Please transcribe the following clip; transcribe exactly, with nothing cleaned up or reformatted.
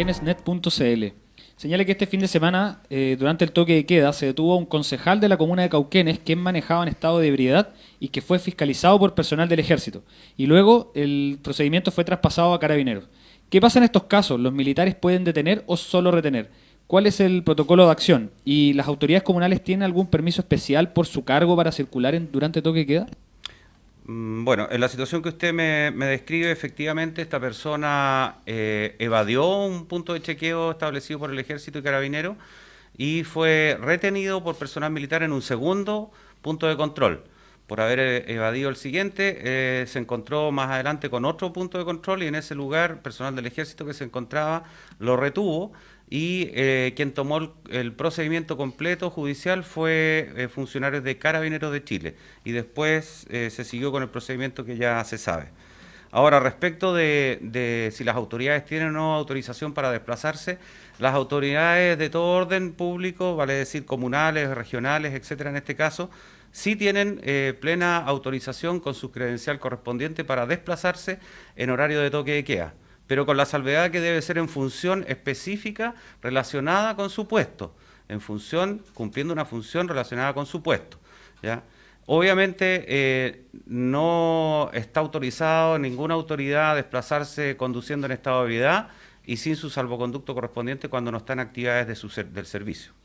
cauquenesnet punto c l. Señala que este fin de semana, eh, durante el toque de queda, se detuvo a un concejal de la comuna de Cauquenes quien manejaba en estado de ebriedad y que fue fiscalizado por personal del ejército. Y luego el procedimiento fue traspasado a carabineros. ¿Qué pasa en estos casos? ¿Los militares pueden detener o solo retener? ¿Cuál es el protocolo de acción? ¿Y las autoridades comunales tienen algún permiso especial por su cargo para circular en, durante el toque de queda? Bueno, en la situación que usted me, me describe, efectivamente, esta persona eh, evadió un punto de chequeo establecido por el Ejército y Carabineros y fue retenido por personal militar en un segundo punto de control. Por haber evadido el siguiente, eh, se encontró más adelante con otro punto de control y en ese lugar, personal del Ejército que se encontraba lo retuvo y eh, quien tomó el, el procedimiento completo judicial fue eh, funcionarios de Carabineros de Chile y después eh, se siguió con el procedimiento que ya se sabe. Ahora, respecto de, de si las autoridades tienen o no autorización para desplazarse, las autoridades de todo orden público, vale decir comunales, regionales, etcétera, en este caso, sí tienen eh, plena autorización con su credencial correspondiente para desplazarse en horario de toque de queda, pero con la salvedad que debe ser en función específica relacionada con su puesto, en función, cumpliendo una función relacionada con su puesto, ¿ya? Obviamente eh, no está autorizado ninguna autoridad a desplazarse conduciendo en estado de ebriedad y sin su salvoconducto correspondiente cuando no está en actividades de su ser, del servicio.